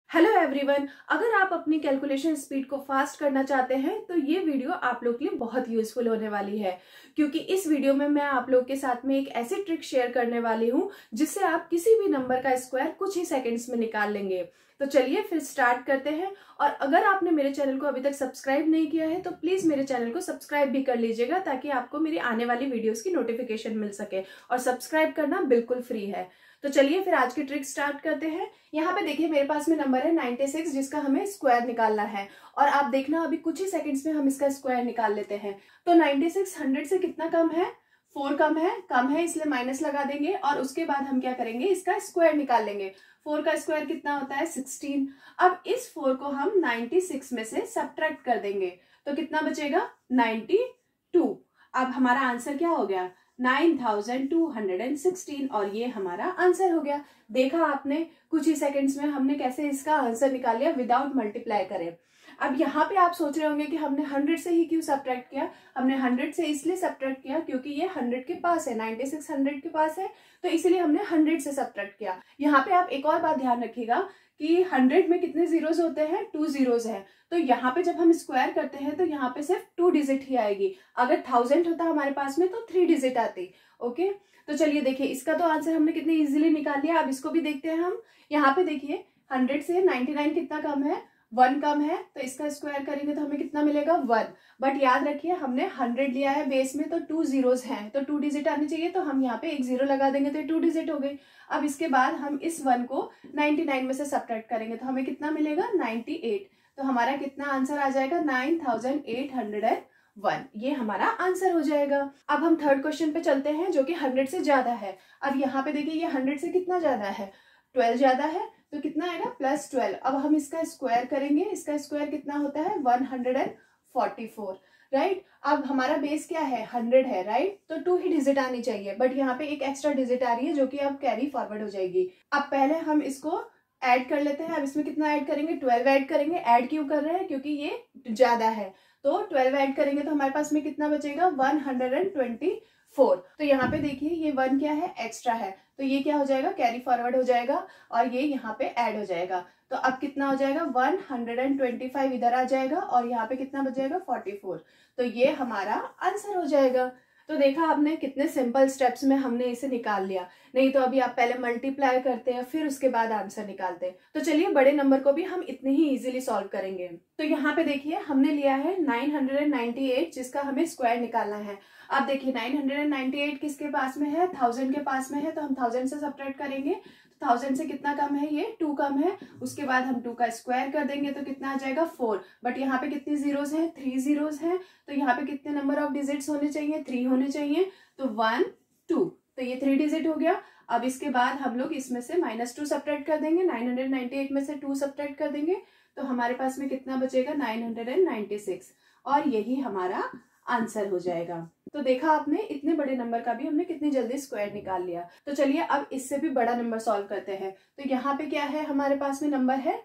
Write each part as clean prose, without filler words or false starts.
Hello everyone, अगर आप अपनी कैलकुलेशन स्पीड को फास्ट करना चाहते हैं तो ये वीडियो आप लोग के लिए बहुत यूजफुल होने वाली है, क्योंकि इस वीडियो में मैं आप लोग के साथ में एक ऐसी ट्रिक शेयर करने वाली हूँ जिससे आप किसी भी नंबर का स्क्वायर कुछ ही सेकंड्स में निकाल लेंगे। तो चलिए फिर स्टार्ट करते हैं। और अगर आपने मेरे चैनल को अभी तक सब्सक्राइब नहीं किया है तो प्लीज मेरे चैनल को सब्सक्राइब भी कर लीजिएगा, ताकि आपको मेरी आने वाली वीडियोस की नोटिफिकेशन मिल सके। और सब्सक्राइब करना बिल्कुल फ्री है। तो चलिए फिर आज की ट्रिक स्टार्ट करते हैं। यहाँ पे देखिए मेरे पास में नंबर है 96, जिसका हमें स्क्वायर निकालना है। और आप देखना अभी कुछ ही सेकंड्स में हम इसका स्क्वायर निकाल लेते हैं। तो 96 100 से कितना कम है? 4 कम है, इसलिए माइनस लगा देंगे। और उसके बाद हम क्या करेंगे, इसका स्क्वायर निकाल लेंगे। 4 का स्क्वायर कितना होता है? 16। अब इस 4 को हम 96 में से सब्ट्रैक्ट कर देंगे तो कितना बचेगा? 92। अब हमारा आंसर क्या हो गया? 9216। और ये हमारा आंसर हो गया। देखा आपने कुछ ही सेकंड्स में हमने कैसे इसका आंसर निकाल लिया विदाउट मल्टीप्लाई करें। अब यहाँ पे आप सोच रहे होंगे कि हमने 100 से ही क्यों सब्ट्रैक्ट किया। हमने 100 से इसलिए सब्ट्रैक्ट किया क्योंकि ये 100 के पास है, 96 100 के पास है, तो इसलिए हमने 100 से सब्ट्रैक्ट किया। यहाँ पे आप एक और बात ध्यान रखिएगा कि 100 में कितने जीरोस होते हैं? 2 जीरोस है। तो यहाँ पे जब हम स्क्वायर करते हैं तो यहाँ पे सिर्फ 2 डिजिट ही आएगी। अगर 1000 होता हमारे पास में तो 3 डिजिट आती। ओके, तो चलिए देखिए इसका तो आंसर हमने कितने इजीली निकाल लिया। अब इसको भी देखते हैं हम। यहाँ पे देखिए 100 से 99 कितना कम है? 1 कम है, तो इसका स्क्वायर करेंगे तो हमें कितना मिलेगा? 1। बट याद रखिए हमने 100 लिया है बेस में, तो 2 जीरोस हैं, तो 2 डिजिट आनी चाहिए। तो हम यहाँ पे एक जीरो लगा देंगे तो 2 डिजिट हो गई। अब इसके बाद हम इस 1 को 99 में से सब्ट्रैक्ट करेंगे तो हमें कितना मिलेगा? 98। तो हमारा कितना आंसर आ जाएगा? 9801। ये हमारा आंसर हो जाएगा। अब हम थर्ड क्वेश्चन पे चलते हैं, जो कि 100 से ज्यादा है। अब यहाँ पे देखिए ये 100 से कितना ज्यादा है? 12 ज्यादा है, तो कितना आएगा? +12। अब हम इसका स्क्वायर करेंगे। इसका स्क्वायर कितना होता है? 144, राइट। अब हमारा बेस क्या है? 100 है, राइट। तो 2 ही डिजिट आनी चाहिए, बट यहाँ पे एक एक्स्ट्रा डिजिट आ रही है जो कि अब कैरी फॉरवर्ड हो जाएगी। अब पहले हम इसको ऐड कर लेते हैं। अब इसमें कितना ऐड करेंगे? 12 ऐड करेंगे। ऐड क्यों कर रहे हैं? क्योंकि ये ज्यादा है, तो 12 ऐड करेंगे तो हमारे पास में कितना बचेगा? 124। तो यहाँ पे देखिए ये 1 क्या है? एक्स्ट्रा है, तो ये क्या हो जाएगा? कैरी फॉरवर्ड हो जाएगा और ये यहाँ पे ऐड हो जाएगा। तो अब कितना हो जाएगा? 125 इधर आ जाएगा और यहाँ पे कितना बच जाएगा? 44। तो ये हमारा आंसर हो जाएगा। तो देखा आपने कितने सिंपल स्टेप्स में हमने इसे निकाल लिया। नहीं तो अभी आप पहले मल्टीप्लाई करते हैं फिर उसके बाद आंसर निकालते हैं। तो चलिए बड़े नंबर को भी हम इतने ही इजीली सॉल्व करेंगे। तो यहाँ पे देखिए हमने लिया है 998, जिसका हमें स्क्वायर निकालना है। अब देखिए 998 किसके पास में है? 1000 के पास में है, तो हम 1000 से सब्ट्रैक्ट करेंगे। 1000 से कितना कम है? ये 2 कम है। उसके बाद हम 2 का स्क्वायर कर देंगे तो कितना आ जाएगा? 4। बट यहाँ पे कितनी जीरोस हैं? 3 जीरोस हैं। तो यहाँ पे कितने नंबर ऑफ डिजिट्स होने चाहिए? 3 होने चाहिए। तो 1 2, तो ये 3 डिजिट हो गया। अब इसके बाद हम लोग इसमें से -2 सब्ट्रैक्ट कर देंगे। 998 में से 2 सब्ट्रैक्ट कर देंगे तो हमारे पास में कितना बचेगा? 996। और यही हमारा आंसर हो जाएगा। तो देखा आपने इतने बड़े नंबर का भी हमने कितनी जल्दी स्क्वायर निकाल लिया। तो चलिए अब इससे भी बड़ा नंबर सॉल्व करते हैं। तो यहाँ पे क्या है? हमारे पास में नंबर है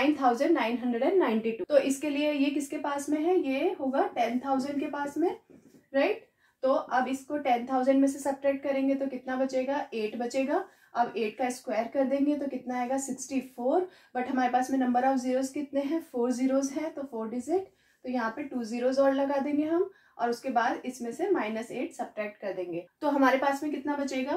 9992। तो इसके लिए ये किसके पास में है? ये होगा 10,000 के पास में, राइट। तो अब इसको 10,000 में से सब्ट्रैक्ट करेंगे तो कितना बचेगा? 8 बचेगा। अब 8 का स्क्वायर कर देंगे तो कितना आएगा? 64। बट हमारे पास में नंबर ऑफ जीरोस कितने हैं? 4 जीरोस हैं, तो 4 डिजिट। तो यहाँ पे 2 जीरोस और लगा देंगे हम, और उसके बाद इसमें से -8 सब्ट्रैक्ट कर देंगे तो हमारे पास में कितना बचेगा?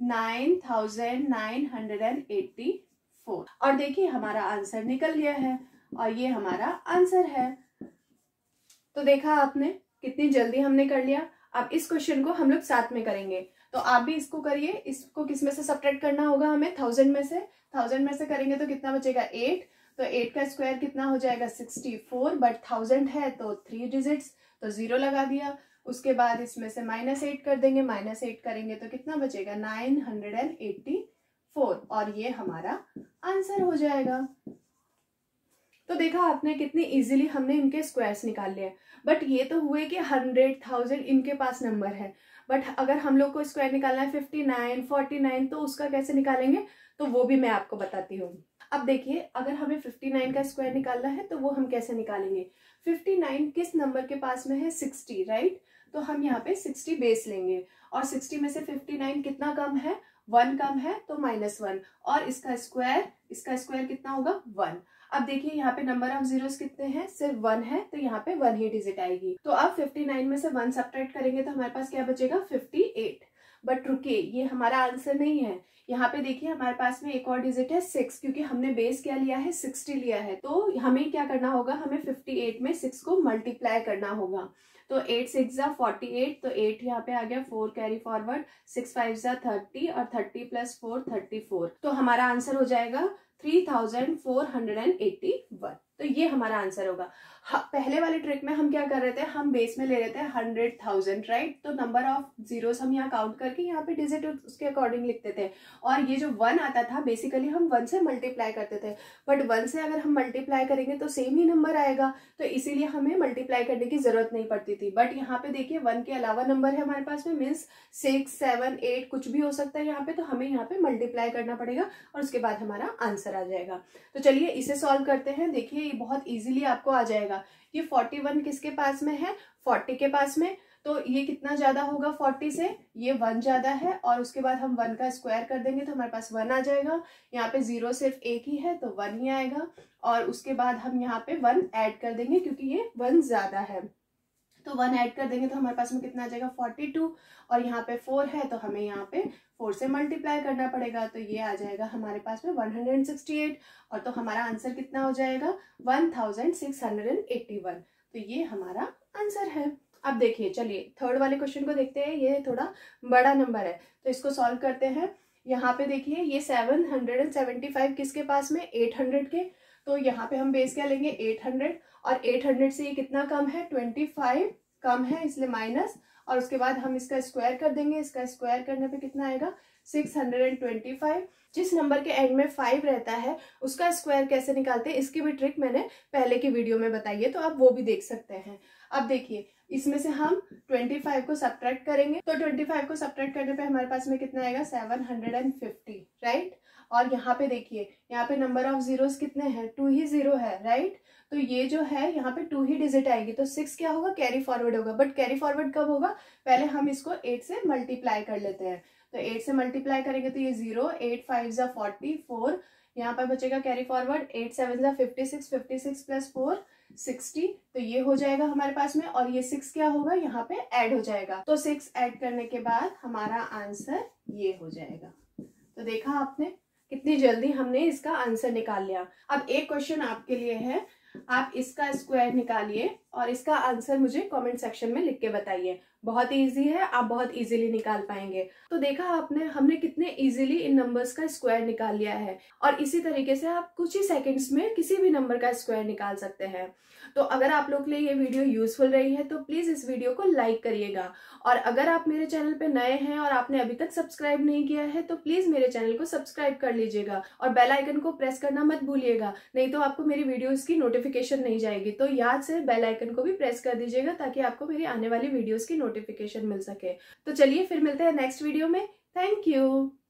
9984। और देखिए हमारा आंसर निकल लिया है और ये हमारा आंसर है। तो देखा आपने कितनी जल्दी हमने कर लिया। अब इस क्वेश्चन को हम लोग साथ में करेंगे, तो आप भी इसको करिए। इसको किस में से सब्ट्रैक्ट करना होगा हमें? 1000 में से। 1000 में से करेंगे तो कितना बचेगा? 8। तो 8 का स्क्वायर कितना हो जाएगा? 64। बट 1000 है तो 3 डिजिट्स, तो 0 लगा दिया। उसके बाद इसमें से -8 कर देंगे। -8 करेंगे तो कितना बचेगा? 984। और ये हमारा आंसर हो जाएगा। तो देखा आपने कितनी इजीली हमने इनके स्क्वायर्स निकाल लिए। बट ये तो हुए कि 100 1000 इनके पास नंबर है, बट अगर हम लोग को स्क्वायर निकालना है 59 49, तो उसका कैसे निकालेंगे? तो वो भी मैं आपको बताती हूँ। अब देखिए अगर हमें 59 का स्क्वायर निकालना है तो वो हम कैसे निकालेंगे? 59 किस नंबर के पास में है? 60, राइट। तो हम यहाँ पे 60 बेस लेंगे और 60 में से 59 कितना कम है? 1 कम है तो -1, और इसका स्क्वायर कितना होगा 1। अब देखिए यहाँ पे नंबर ऑफ जीरोस कितने हैं, सिर्फ 1 है, तो यहाँ पे 1 ही डिजिट आएगी। तो अब 59 में से 1 सब्ट्रैक्ट करेंगे तो हमारे पास क्या बचेगा 58। बट रुकिए, ये हमारा आंसर नहीं है। यहाँ पे देखिए हमारे पास में एक और डिजिट है 6, क्योंकि हमने बेस क्या लिया है 60 लिया है। तो हमें क्या करना होगा, हमें 58 में 6 को मल्टीप्लाई करना होगा। तो 8 6 जा 48, तो 8 यहाँ पे आ गया, 4 कैरी फॉरवर्ड, 6 5 जा 30 और 30 + 4 34। तो हमारा आंसर हो जाएगा 3481। तो ये हमारा आंसर होगा। पहले वाले ट्रिक में हम क्या कर रहे थे, हम बेस में ले रहे थे 100,000, राइट। तो नंबर ऑफ जीरोस हम यहाँ काउंट करके यहाँ पे डिजिट उसके अकॉर्डिंग लिखते थे, और ये जो 1 आता था बेसिकली हम 1 से मल्टीप्लाई करते थे। बट 1 से अगर हम मल्टीप्लाई करेंगे तो सेम ही नंबर आएगा, तो इसीलिए हमें मल्टीप्लाई करने की जरूरत नहीं पड़ती थी। बट यहाँ पे देखिए 1 के अलावा नंबर है हमारे पास में, मीन्स 6 7 8 कुछ भी हो सकता है यहाँ पे, तो हमें यहाँ पे मल्टीप्लाई करना पड़ेगा और उसके बाद हमारा आंसर आ जाएगा। तो चलिए इसे सॉल्व करते हैं। देखिए ये बहुत इजीली आपको आ जाएगा। ये 41 किसके पास में है, 40 के पास में, तो ये कितना ज्यादा होगा 40 से, ये 1 ज्यादा है, और उसके बाद हम 1 का स्क्वायर कर देंगे तो हमारे पास 1 आ जाएगा। यहाँ पे 0 सिर्फ एक ही है तो 1 ही आएगा, और उसके बाद हम यहाँ पे 1 ऐड कर देंगे क्योंकि ये 1 ज्यादा है, तो 1 ऐड कर देंगे तो हमारे पास में कितना आ जाएगा 42, और यहाँ पे 4 है तो हमें यहाँ पे 4 से मल्टीप्लाई करना पड़ेगा, तो ये आ जाएगा हमारे पास में 168, और तो हमारा आंसर कितना हो जाएगा 1681। तो ये हमारा आंसर है। अब देखिए चलिए थर्ड वाले क्वेश्चन को देखते हैं। ये थोड़ा बड़ा नंबर है तो इसको सॉल्व करते हैं। यहाँ पे देखिए ये 775 किसके पास में, 800 के, तो यहाँ पे हम बेस क्या लेंगे 800, और 800 से ये कितना कम है 25 कम है, इसलिए माइनस, और उसके बाद हम इसका स्क्वायर कर देंगे। इसका स्क्वायर करने पे कितना आएगा 625। जिस नंबर के एंड में 5 रहता है उसका स्क्वायर कैसे निकालते हैं, इसकी भी ट्रिक मैंने पहले की वीडियो में बताई है, तो आप वो भी देख सकते हैं। अब देखिए इसमें से हम 25 को सब्ट्रैक्ट करेंगे, तो 25 को सब्ट्रैक्ट करने पे हमारे पास में कितना आएगा 750, राइट। और यहाँ पे देखिए यहाँ पे नंबर ऑफ जीरोस कितने हैं, 2 ही जीरो है, राइट। तो ये जो है यहाँ पे 2 ही डिजिट आएगी, तो 6 क्या होगा कैरी फॉरवर्ड होगा। बट कैरी फॉरवर्ड कब होगा, पहले हम इसको 8 से मल्टीप्लाई कर लेते हैं। तो 8 से मल्टीप्लाई करेंगे तो ये 0, 8 5 जा 44, यहाँ पर बचेगा कैरी फॉरवर्ड, 8 7 जा 56, 56 + 4 60, तो ये हो जाएगा हमारे पास में, और ये 6 क्या होगा यहाँ पे ऐड हो जाएगा, तो 6 ऐड करने के बाद हमारा आंसर ये हो जाएगा। तो देखा आपने कितनी जल्दी हमने इसका आंसर निकाल लिया। अब एक क्वेश्चन आपके लिए है, आप इसका स्क्वायर निकालिए और इसका आंसर मुझे कमेंट सेक्शन में लिख के बताइए। बहुत इजी है, आप बहुत इजीली निकाल पाएंगे। तो देखा आपने, हमने कितने इजीली इन नंबर्स का स्क्वायर निकाल लिया है, और इसी तरीके से आप कुछ ही सेकंड्स में किसी भी नंबर का स्क्वायर निकाल सकते हैं। तो अगर आप लोग के लिए ये वीडियो यूजफुल रही है तो प्लीज इस वीडियो को लाइक करिएगा, और अगर आप मेरे चैनल पे नए हैं और आपने अभी तक सब्सक्राइब नहीं किया है तो प्लीज मेरे चैनल को सब्सक्राइब कर लीजिएगा, और बेल आइकन को प्रेस करना मत भूलिएगा, नहीं तो आपको मेरी वीडियोस की नोटिफिकेशन नहीं जाएगी। तो याद से बेल आइकन को भी प्रेस कर दीजिएगा ताकि आपको मेरी आने वाली वीडियोस की नोटिफिकेशन मिल सके। तो चलिए फिर मिलते हैं नेक्स्ट वीडियो में। Thank you.